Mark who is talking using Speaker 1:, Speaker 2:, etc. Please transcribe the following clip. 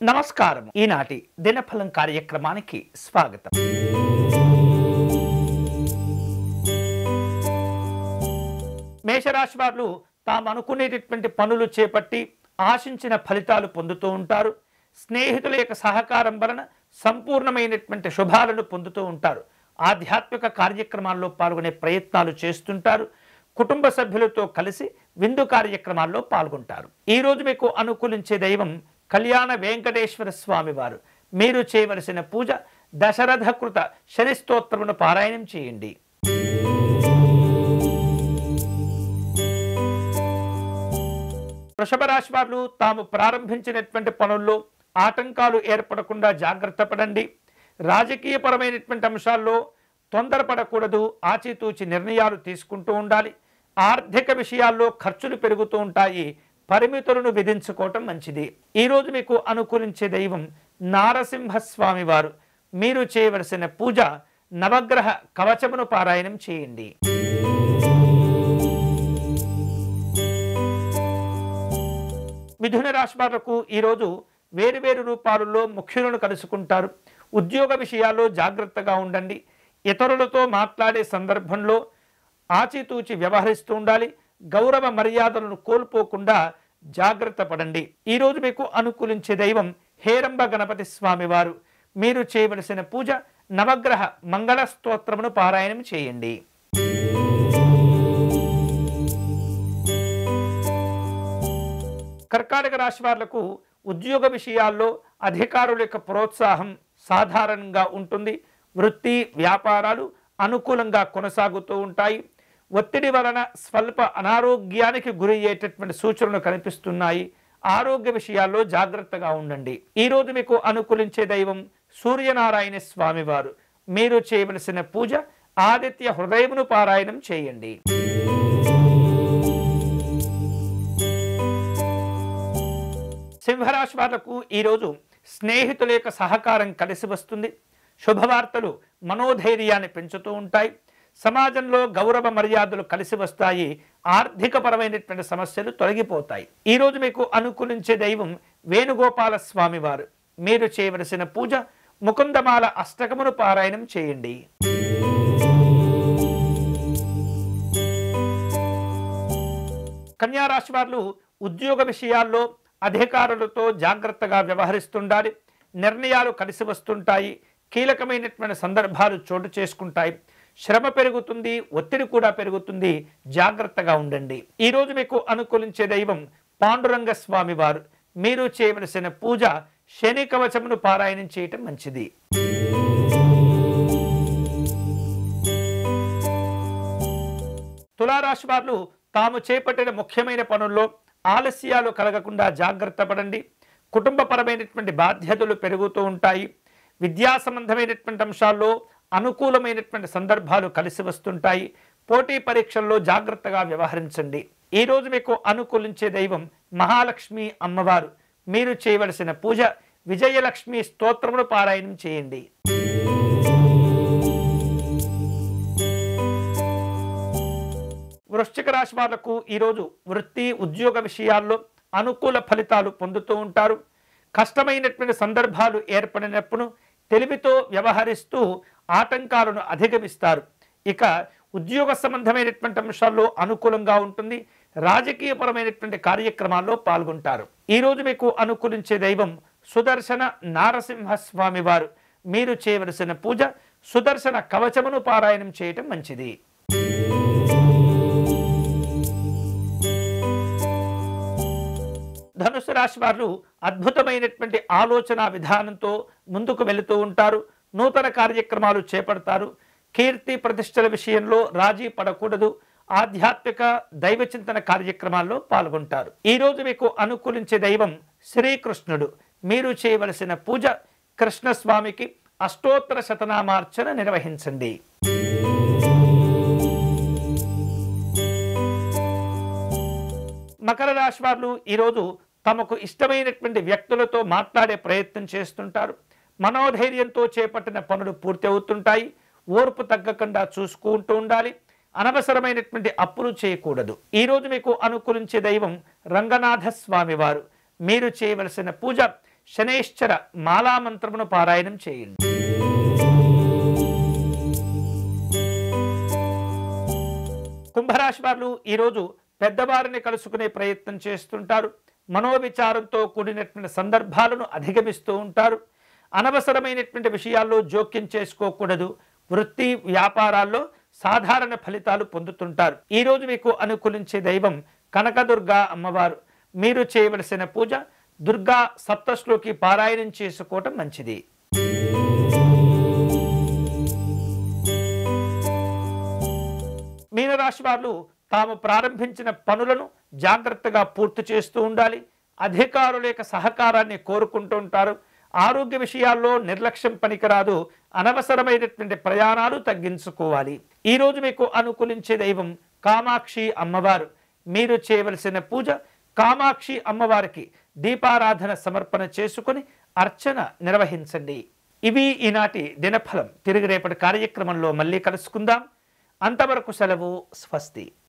Speaker 1: నమస్కారం. ఈనాటి దినఫలం కార్యక్రమానికి స్వాగతం. మేషరాశి వారు తాము అనుకునేటటువంటి పనులు చేపట్టి ఆశించిన ఫలితాలు పొందుతూ ఉంటారు. స్నేహితుల యొక్క సహకారం వలన సంపూర్ణమైనటువంటి శుభాలను పొందుతూ ఉంటారు. ఆధ్యాత్మిక కార్యక్రమాల్లో పాల్గొనే ప్రయత్నాలు చేస్తుంటారు. కుటుంబ సభ్యులతో కలిసి విందు కార్యక్రమాల్లో పాల్గొంటారు. ఈరోజు మీకు అనుకూలించే దైవం కళ్యాణ వెంకటేశ్వర స్వామి వారు. మీరు చేయవలసిన పూజ దశరథ కృత శని స్తోత్రమును పారాయణం చేయండి. వృషభ రాశి వారు తాము ప్రారంభించినటువంటి పనుల్లో ఆటంకాలు ఏర్పడకుండా జాగ్రత్త పడండి. రాజకీయపరమైనటువంటి అంశాల్లో తొందరపడకూడదు. ఆచితూచి నిర్ణయాలు తీసుకుంటూ ఉండాలి. ఆర్థిక విషయాల్లో ఖర్చులు పెరుగుతూ ఉంటాయి. పరిమితులను విధించుకోవటం మంచిది. ఈరోజు మీకు అనుకూలించే దైవం నారసింహస్వామి వారు. మీరు చేయవలసిన పూజ నవగ్రహ కవచమును పారాయణం చేయండి. మిథున రాశి వాళ్లకు ఈరోజు వేరువేరు రూపాలలో ముఖ్యులను కలుసుకుంటారు. ఉద్యోగ విషయాల్లో జాగ్రత్తగా ఉండండి. ఇతరులతో మాట్లాడే సందర్భంలో ఆచితూచి వ్యవహరిస్తూ ఉండాలి. గౌరవ మర్యాదలను కోల్పోకుండా జాగ్రత్త పడండి. ఈరోజు మీకు అనుకూలించే దైవం హేరంబ గణపతి స్వామి వారు. మీరు చేయవలసిన పూజ నవగ్రహ మంగళ స్తోత్రమును పారాయణం చేయండి. కర్కాటక రాశి వాళ్లకు ఉద్యోగ విషయాల్లో అధికారుల యొక్క ప్రోత్సాహం సాధారణంగా ఉంటుంది. వృత్తి వ్యాపారాలు అనుకూలంగా కొనసాగుతూ ఉంటాయి. ఒత్తిడి వలన స్వల్ప అనారోగ్యానికి గురి అయ్యేటటువంటి సూచనలు కనిపిస్తున్నాయి. ఆరోగ్య విషయాల్లో జాగ్రత్తగా ఉండండి. ఈరోజు మీకు అనుకూలించే దైవం సూర్యనారాయణ స్వామి వారు. మీరు చేయవలసిన పూజ ఆదిత్య హృదయమును పారాయణం చేయండి. సింహరాశి వాళ్లకు ఈరోజు స్నేహితుల యొక్క సహకారం కలిసి వస్తుంది. శుభవార్తలు మనోధైర్యాన్ని పెంచుతూ ఉంటాయి. సమాజంలో గౌరవ మర్యాదలు కలిసి వస్తాయి. ఆర్థికపరమైనటువంటి సమస్యలు తొలగిపోతాయి. ఈరోజు మీకు అనుకూలించే దైవం వేణుగోపాల స్వామి వారు. మీరు చేయవలసిన పూజ ముకుందమాల అష్టకమును పారాయణం చేయండి. కన్యా రాశి వారు ఉద్యోగ విషయాల్లో అధికారులతో జాగ్రత్తగా వ్యవహరిస్తుండాలి. నిర్ణయాలు కలిసి వస్తుంటాయి. కీలకమైనటువంటి సందర్భాలు చోటు చేసుకుంటాయి. శ్రమ పెరుగుతుంది. ఒత్తిడి కూడా పెరుగుతుంది. జాగ్రత్తగా ఉండండి. ఈరోజు మీకు అనుకూలించే దైవం పాండురంగ స్వామి వారు. మీరు చేయవలసిన పూజ శని కవచమును పారాయణం చేయటం మంచిది. తులారాశి వారు తాము చేపట్టిన ముఖ్యమైన పనుల్లో ఆలస్యాలు కలగకుండా జాగ్రత్త పడండి. కుటుంబపరమైనటువంటి బాధ్యతలు పెరుగుతూ ఉంటాయి. విద్యా సంబంధమైనటువంటి అంశాల్లో అనుకూలమైనటువంటి సందర్భాలు కలిసి వస్తుంటాయి. పోటీ పరీక్షల్లో జాగ్రత్తగా వ్యవహరించండి. ఈరోజు మీకు అనుకూలించే దైవం మహాలక్ష్మి అమ్మవారు. మీరు చేయవలసిన పూజ విజయలక్ష్మి స్తోత్రమును పారాయణం చేయండి. వృశ్చిక రాశి వాళ్లకు ఈరోజు వృత్తి ఉద్యోగ విషయాల్లో అనుకూల ఫలితాలు పొందుతూ ఉంటారు. కష్టమైనటువంటి సందర్భాలు ఏర్పడినప్పుడు తెలివితో వ్యవహరిస్తూ ఆటంకాలను అధిగమిస్తారు. ఇక ఉద్యోగ సంబంధమైనటువంటి అంశాల్లో అనుకూలంగా ఉంటుంది. రాజకీయపరమైనటువంటి కార్యక్రమాల్లో పాల్గొంటారు. ఈరోజు మీకు అనుకూలించే దైవం సుదర్శన నారసింహస్వామి వారు. మీరు చేయవలసిన పూజ సుదర్శన కవచమును పారాయణం చేయటం మంచిది. ధనుసు రాశి వారు అద్భుతమైనటువంటి ఆలోచన విధానంతో ముందుకు వెళుతూ ఉంటారు. నూతన కార్యక్రమాలు చేపడతారు. కీర్తి ప్రతిష్టల విషయంలో రాజీ పడకూడదు. ఆధ్యాత్మిక దైవ చింతన కార్యక్రమాల్లో పాల్గొంటారు. ఈరోజు మీకు అనుకూలించే దైవం శ్రీకృష్ణుడు. మీరు చేయవలసిన పూజ కృష్ణస్వామికి అష్టోత్తర శతనామార్చన నిర్వహించండి. మకర రాశి వారు ఈరోజు తమకు ఇష్టమైనటువంటి వ్యక్తులతో మాట్లాడే ప్రయత్నం చేస్తుంటారు. మనోధైర్యంతో చేపట్టిన పనులు పూర్తి అవుతుంటాయి. ఓర్పు తగ్గకుండా చూసుకుంటూ ఉండాలి. అనవసరమైనటువంటి అప్పులు చేయకూడదు. ఈరోజు మీకు అనుకూలించే దైవం రంగనాథ స్వామి వారు. మీరు చేయవలసిన పూజ శనైశ్చర మాలామంత్రమును పారాయణం చేయండి. కుంభరాశి వారు ఈరోజు పెద్దవారిని కలుసుకునే ప్రయత్నం చేస్తుంటారు. మనోవిచారంతో కూడినటువంటి సందర్భాలను అధిగమిస్తూ ఉంటారు. అనవసరమైనటువంటి విషయాల్లో జోక్యం చేసుకోకూడదు. వృత్తి వ్యాపారాల్లో సాధారణ ఫలితాలు పొందుతుంటారు. ఈరోజు మీకు అనుకూలించే దైవం కనకదుర్గా అమ్మవారు. మీరు చేయవలసిన పూజ దుర్గా సప్తశ్లోకి పారాయణం చేసుకోవటం మంచిది. మీనరాశి వారు తాము ప్రారంభించిన పనులను జాగ్రత్తగా పూర్తి చేస్తూ ఉండాలి. అధికారుల యొక్క సహకారాన్ని కోరుకుంటూ ఉంటారు. ఆరోగ్య విషయాల్లో నిర్లక్ష్యం పనికిరాదు. అనవసరమైనటువంటి ప్రయాణాలు తగ్గించుకోవాలి. ఈరోజు మీకు అనుకూలించే దైవం కామాక్షి అమ్మవారు. మీరు చేయవలసిన పూజ కామాక్షి అమ్మవారికి దీపారాధన సమర్పణ చేసుకుని అర్చన నిర్వహించండి. ఇవి ఈనాటి దినఫలం. తిరిగి రేపటి కార్యక్రమంలో మళ్ళీ కలుసుకుందాం. అంతవరకు సెలవు. స్వస్తి.